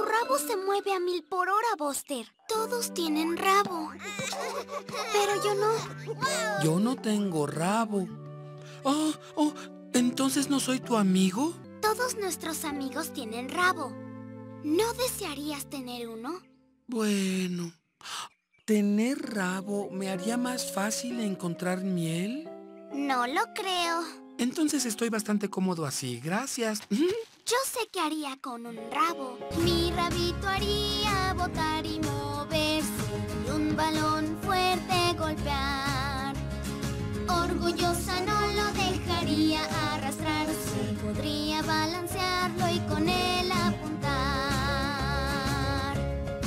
rabo se mueve a 1000 por hora, Buster. Todos tienen rabo. Pero yo no. Yo no tengo rabo. Oh, ¿entonces no soy tu amigo? Todos nuestros amigos tienen rabo. ¿No desearías tener uno? Bueno, ¿tener rabo me haría más fácil encontrar miel? No lo creo. Entonces estoy bastante cómodo así, gracias. Yo sé qué haría con un rabo. Mi rabito haría botar y moverse y un balón fuerte golpear. Orgullosa no lo dejaría arrastrarse. Podría balancearlo y con él apuntar.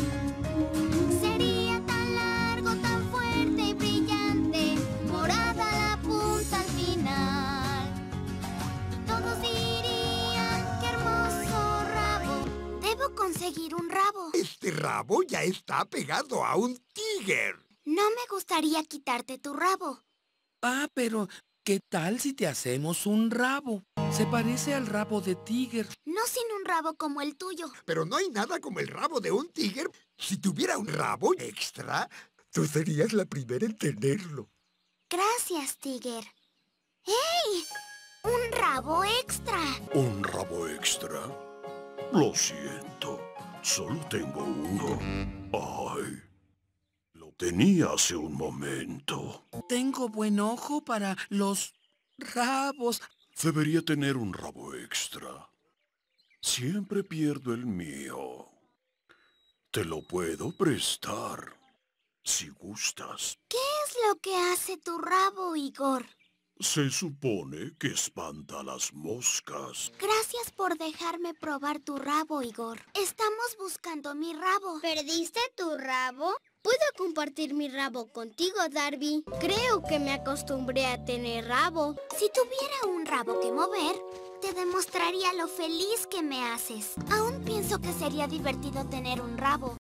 Sería tan largo, tan fuerte y brillante, morada la punta al final. Todos dirían, qué hermoso rabo. Debo conseguir un rabo. Este rabo ya está pegado a un tigre. No me gustaría quitarte tu rabo. Pero ¿qué tal si te hacemos un rabo? Se parece al rabo de tigre. No sin un rabo como el tuyo. Pero no hay nada como el rabo de un tigre. Si tuviera un rabo extra, tú serías la primera en tenerlo. Gracias, Tiger. ¡Hey! ¡Un rabo extra! ¿Un rabo extra? Lo siento, solo tengo uno. ¡Ay! Lo tenía hace un momento. Tengo buen ojo para los rabos. Debería tener un rabo extra. Siempre pierdo el mío. Te lo puedo prestar, si gustas. ¿Qué es lo que hace tu rabo, Igor? Se supone que espanta a las moscas. Gracias por dejarme probar tu rabo, Igor. Estamos buscando mi rabo. ¿Perdiste tu rabo? Puedo compartir mi rabo contigo, Darby. Creo que me acostumbré a tener rabo. Si tuviera un rabo que mover, te demostraría lo feliz que me haces. Aún pienso que sería divertido tener un rabo.